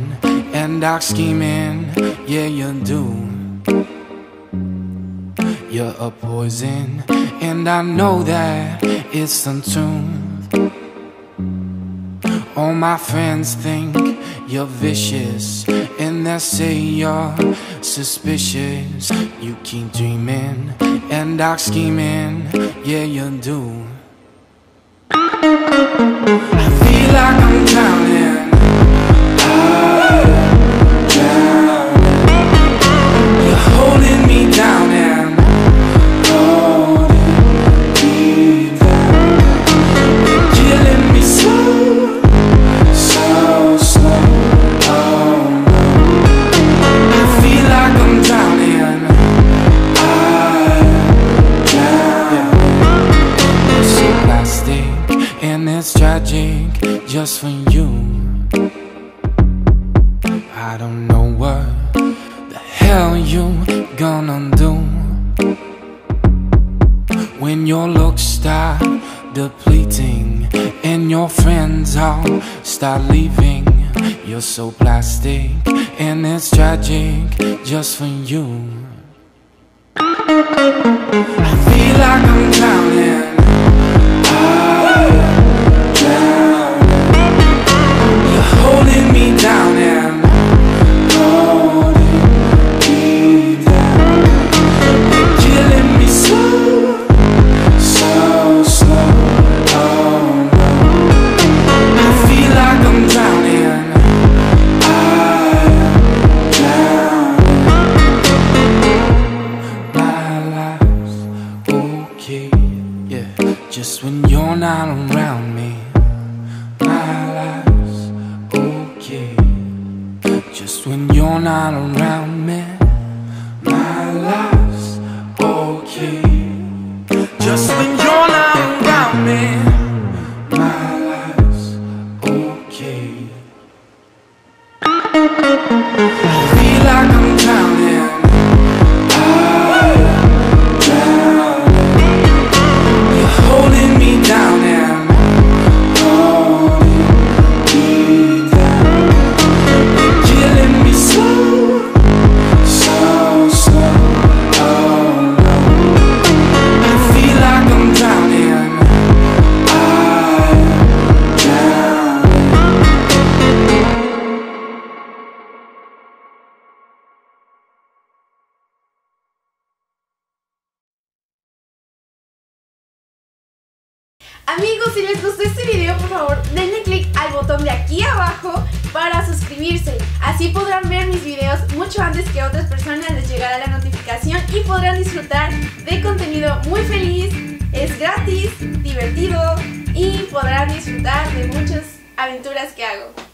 and dark scheming, yeah you do. You're a poison, and I know that it's untuned. All my friends think you're vicious, and they say you're suspicious. You keep dreaming and dark scheming, yeah you do. I feel like I'm drowning. You're holding me down and holding me down. You're killing me slow, so slow. Oh no. I feel like I'm drowning. I'm drowning. You're so plastic and it's tragic just for you. I don't know what the hell you gonna do when your looks start depleting and your friends all start leaving. You're so plastic and it's tragic just for you. I feel like I'm drowning. I'm drowning. You're holding me down and holding me down. You're killing me slow, so slow. Oh no. I feel like I'm drowning. I'm drowning. My life's okay, yeah, just when you're not around me. My life's okay, just when you're not around me. My life's okay, just when you're not around me. My life's okay. I feel like I'm drowning. I'm drowning. You're holding me down and holding me down. You're killing me slow, so slow. Oh no. I feel like I'm drowning. I'm drowning. Amigos, si les gustó este video, por favor denle click al botón de aquí abajo para suscribirse. Así podrán ver mis videos mucho antes que a otras personas les llegará la notificación y podrán disfrutar de contenido muy feliz, es gratis, divertido y podrán disfrutar de muchas aventuras que hago.